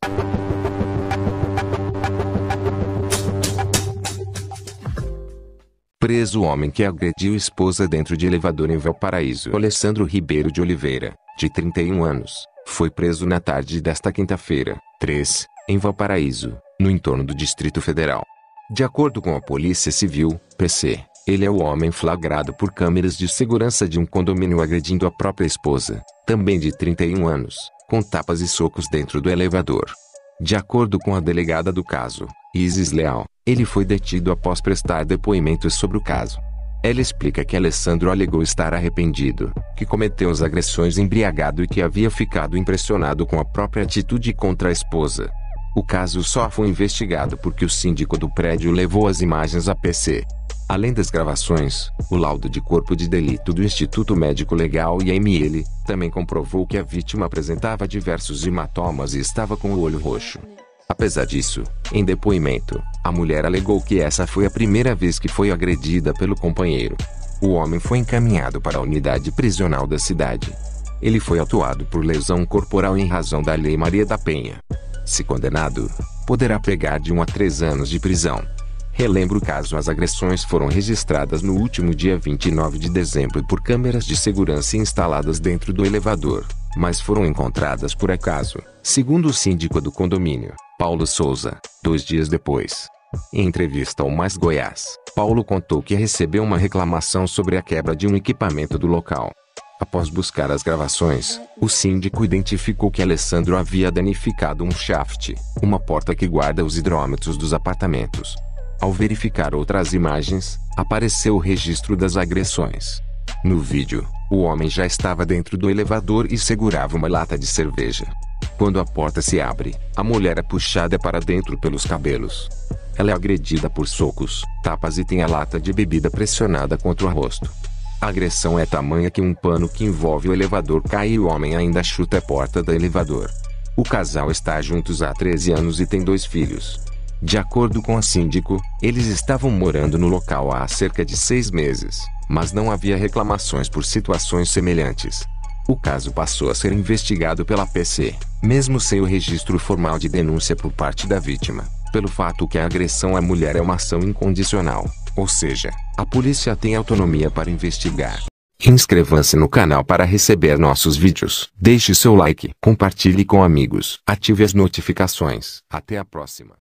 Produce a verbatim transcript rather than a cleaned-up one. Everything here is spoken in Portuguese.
Preso o homem que agrediu esposa dentro de elevador em Valparaíso. Alessandro Ribeiro de Oliveira, de trinta e um anos, foi preso na tarde desta quinta-feira, três, em Valparaíso, no entorno do Distrito Federal. De acordo com a Polícia Civil, P C, ele é o homem flagrado por câmeras de segurança de um condomínio agredindo a própria esposa, também de trinta e um anos, com tapas e socos dentro do elevador. De acordo com a delegada do caso, Isis Leal, ele foi detido após prestar depoimentos sobre o caso. Ela explica que Alessandro alegou estar arrependido, que cometeu as agressões embriagado e que havia ficado impressionado com a própria atitude contra a esposa. O caso só foi investigado porque o síndico do prédio levou as imagens à P C. Além das gravações, o laudo de corpo de delito do Instituto Médico Legal I M L também comprovou que a vítima apresentava diversos hematomas e estava com o olho roxo. Apesar disso, em depoimento, a mulher alegou que essa foi a primeira vez que foi agredida pelo companheiro. O homem foi encaminhado para a unidade prisional da cidade. Ele foi autuado por lesão corporal em razão da Lei Maria da Penha. Se condenado, poderá pegar de um a três anos de prisão. Relembro o caso: as agressões foram registradas no último dia vinte e nove de dezembro por câmeras de segurança instaladas dentro do elevador, mas foram encontradas por acaso, segundo o síndico do condomínio, Paulo Souza, dois dias depois. Em entrevista ao Mais Goiás, Paulo contou que recebeu uma reclamação sobre a quebra de um equipamento do local. Após buscar as gravações, o síndico identificou que Alessandro havia danificado um shaft, uma porta que guarda os hidrômetros dos apartamentos. Ao verificar outras imagens, apareceu o registro das agressões. No vídeo, o homem já estava dentro do elevador e segurava uma lata de cerveja. Quando a porta se abre, a mulher é puxada para dentro pelos cabelos. Ela é agredida por socos, tapas e tem a lata de bebida pressionada contra o rosto. A agressão é tamanha que um pano que envolve o elevador cai e o homem ainda chuta a porta do elevador. O casal está juntos há treze anos e tem dois filhos. De acordo com a síndico, eles estavam morando no local há cerca de seis meses, mas não havia reclamações por situações semelhantes. O caso passou a ser investigado pela P C, mesmo sem o registro formal de denúncia por parte da vítima, pelo fato que a agressão à mulher é uma ação incondicional, ou seja, a polícia tem autonomia para investigar. Inscreva-se no canal para receber nossos vídeos. Deixe seu like, compartilhe com amigos, ative as notificações. Até a próxima.